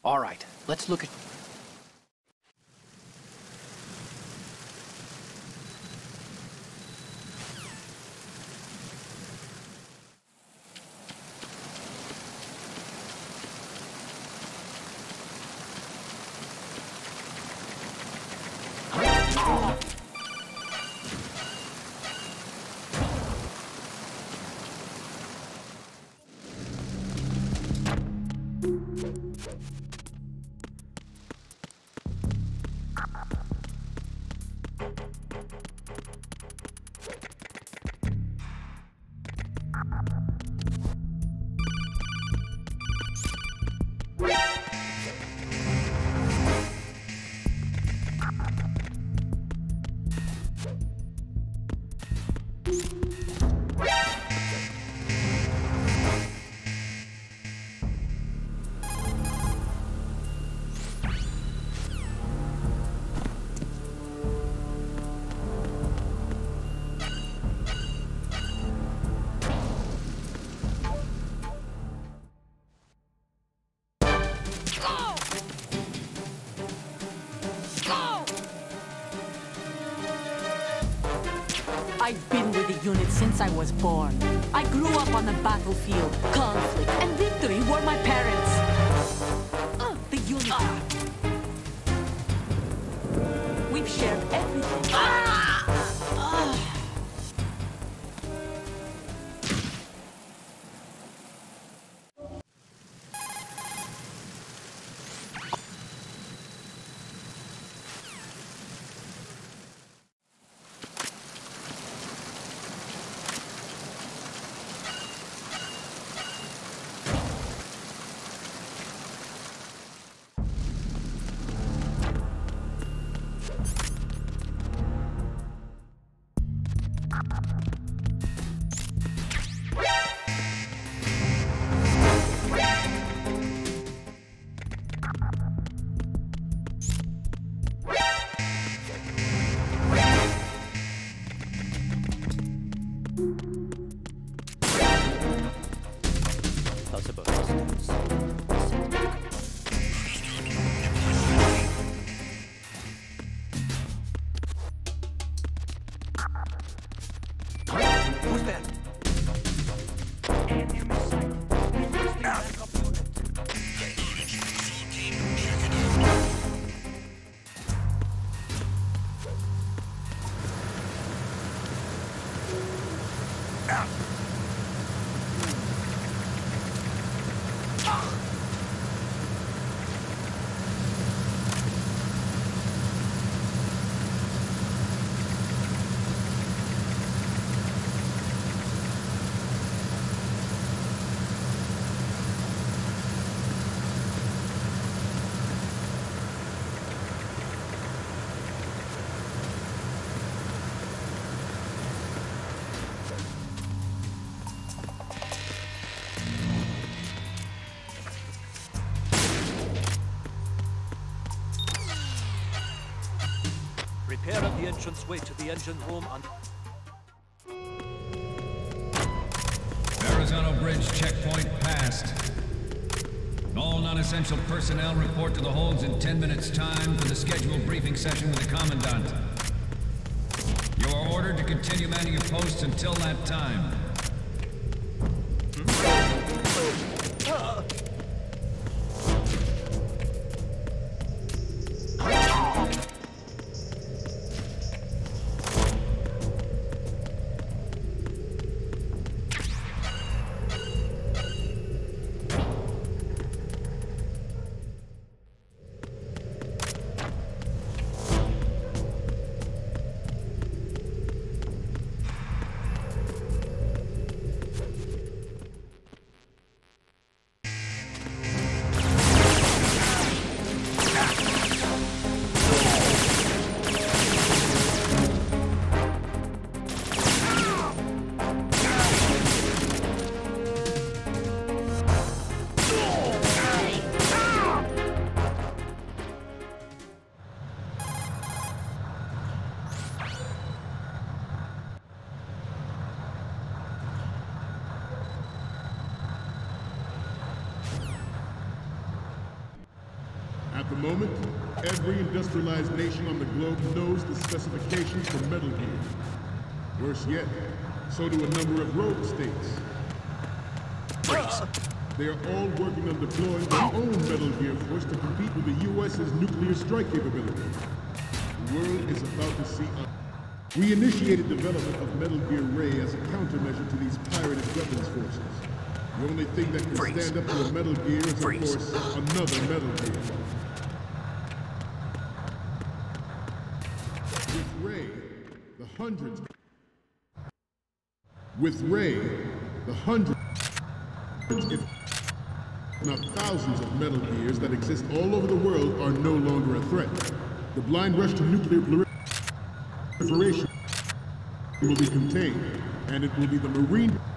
All right, let's look at... I've been with the unit since I was born. I grew up on the battlefield. Conflict and victory were my parents. The unit. We've shared everything. Who's there? Repair at the entranceway to the engine room and... Verrazano Bridge checkpoint passed. All non-essential personnel report to the holds in 10 minutes' time for the scheduled briefing session with the Commandant. You are ordered to continue manning your posts until that time. At the moment, every industrialized nation on the globe knows the specifications for Metal Gear. Worse yet, so do a number of rogue states. Freeze. They are all working on deploying their own Metal Gear force to compete with the U.S.'s nuclear strike capability. The world is about to see a... We initiated development of Metal Gear Ray as a countermeasure to these pirated weapons forces. The only thing that can Freeze. stand up to a Metal Gear is, of Freeze. course, another Metal Gear. With Ray, the hundreds... With Ray, the hundreds, if not thousands of Metal Gears that exist all over the world are no longer a threat. The blind rush to nuclear proliferation will be contained, and it will be the Marine